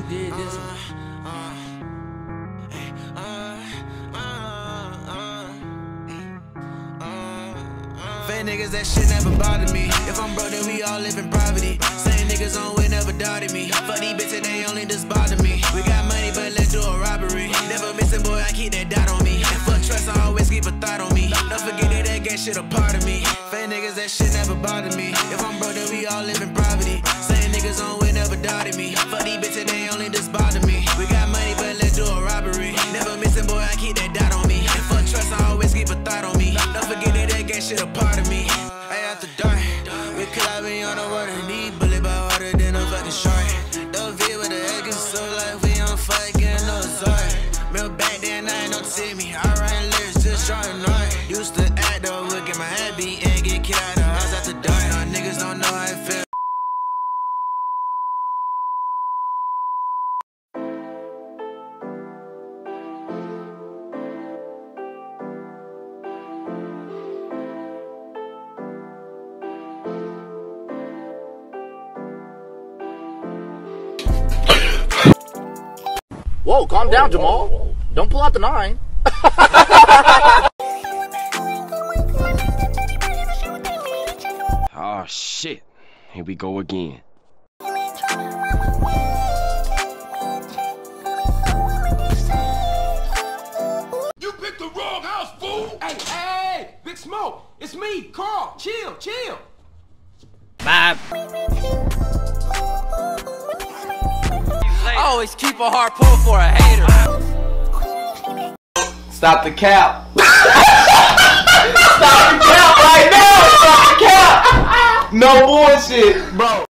did this one. Fake niggas, that shit never bothered me. If I'm broke, then we all live in poverty. Same niggas on way never doubted me. Fuck these bitches, they only just bother me. We got money, but let's do a robbery. Never missing, boy, I keep that dot on me. And fuck trust, I always keep a thought on me. Don't forget that gang shit a part of me. Fake niggas, that shit never bothered me. If I'm broke, then we all live in poverty. Same niggas on way never doubted me. Fuck these bitches, they only just bother me. We got money, but let's do a robbery. Never missing, boy, I keep that dot on me. And fuck trust, I always keep a thought on me. Don't forget that gang shit a part of me. I after dark, we collab on the water, need bullet by water, then I'm fucking shark. Don't feel with the egg, so like we on fucking no sorry. Real back then, I ain't no to see me. I write lyrics just drawing art. Used to act though, look at my head beat and get kicked out the house after dark. Niggas don't know how I feel. Whoa, calm down, Jamal. Don't pull out the 9. Oh shit, here we go again. You picked the wrong house, fool! Hey, hey, Big Smoke, it's me, Carl. Chill, chill. Bye. I always keep a harpoon for a hater. Stop the cap. Stop the cap right now. Stop the cap. No bullshit, bro.